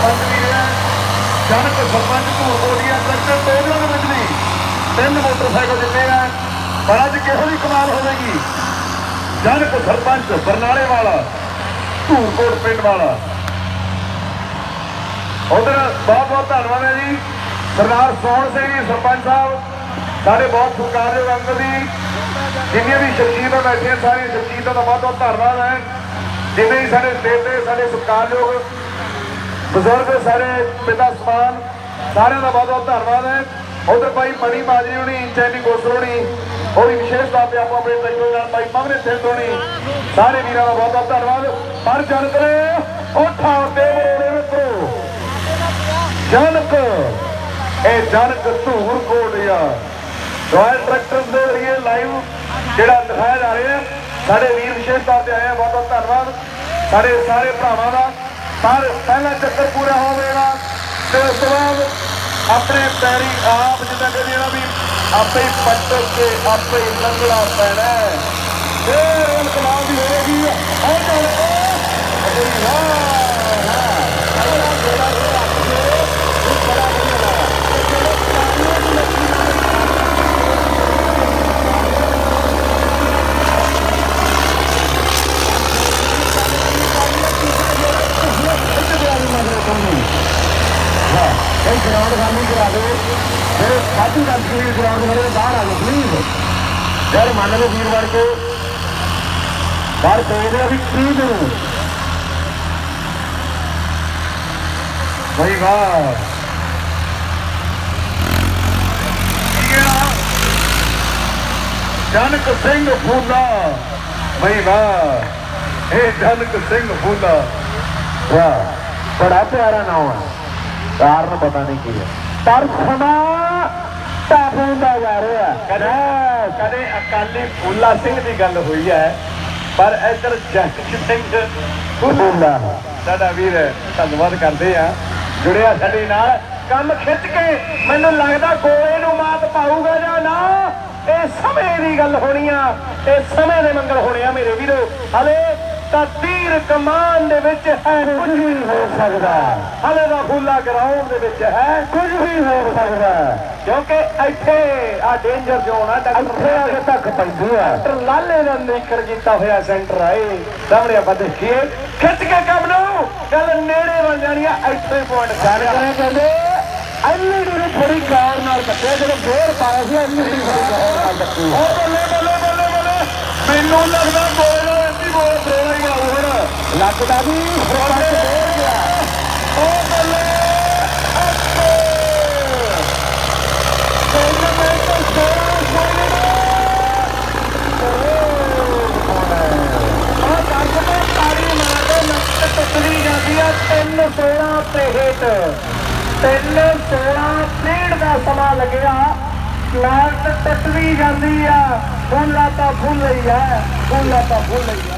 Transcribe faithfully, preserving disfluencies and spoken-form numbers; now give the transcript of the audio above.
सरपंच भी है जनक सरपंच धूरकोटिया ट्रैक्टर टोलियों के भी तीन मोटरसाइकिल जितने हैं पर अज किहो जी कमाल होगी जनक सरपंच बरनाले वाला धूरकोट पिंड वाला उधर बहुत बहुत धन्यवाद है जी सरदार सोहन सिंह जी सरपंच साहब साढ़े बहुत सत्कारयोग अंकल जी जिन्हें भी शख्सियत बैठे सारी शख्सियतों का बहुत बहुत धन्यवाद है जिन्हें भी साढ़े स्टेट के साढ़े सत्कारयोग बुजुर्ग सारे पिता समान सारे का बहुत बहुत धन्यवाद है उधर भाई मणि माजरी होनी चैनी गोसर होनी और विशेष तौर पर आप अपने ट्रैक्टर भाई पवन सिंह होनी सारे वीरों का बहुत बहुत धन्यवाद पर जनक उठा मित्रों जनक ए जनक धूरकोटिया रॉयल ट्रैक्टर के जरिए लाइव जोड़ा दिखाया जा रहा है साढ़े वीर विशेष तौर पर आए हैं बहुत बहुत धन्यवाद साढ़े सारे भरावां का पर पहला चक्कर पूरा हो गया तो उस बाद अपने पैरी आप जिदा कहते भी आपे ही पटक के आपे ही लंघना पैना फिर कमाल भी होगी ग्राउंड खाली करा दो फिर काफी कंट्री ग्राउंड वाले बाहर आ जाओ प्लीज यार मान लो वीरवार को बाहर भेज अभी प्लीज भाई वाह जनक सिंह फूला भाई वाह हे जनक सिंह फूला वाह बड़ा प्यारा नाम है कारण पता नहीं की है पर समा टापूंदा जा रहा है कदे अकाली फूला सिंह की गल हुई है पर इधर जनक सिंह फूला साडा वीर धन्यवाद करते हैं जुड़िया साडे नाल कम खिच के मैनूं लगदा गोले नूं मात पाऊगा जां ना ये समय की गल होनी है ये समय दे मंगल होने आ मेरे वीरो हले तीर कमान दे विच है कुछ भी हो सकता हले का फूला ग्राउंड दे विच है कुछ भी हो सकता क्योंकि इत्थे आ डेंजर जोन है इत्थे अगे तक पैंदी है डॉक्टर लाले दा निकर कीता होया सेंटर आए सामने आप देखिए खिच के कम नो गल नेड़े बन जानी है इत्थे पॉइंट जान करे कहंदे एलईडी ने थोड़ी कार नाल कट्टे जब जोर पाया सी एलईडी थोड़ी कार नाल कट्टी ओ बल्ले बल्ले बल्ले बल्ले मैनू लगदा गोल इतनी बोल प्रेरणा ही आऊ हुण लगदा भी थोड़ा सा बोल गया ओ बल्ले अक्के तो मैं तो सोना सोना और दस में तारी मार दे नक टुटली जाती है तीन सोलह ते हेठ तीन सोलह डेढ़ का समा लगे लाट टुट भी जाती है फूला तो फूल ही है फूला तो फूल ही है।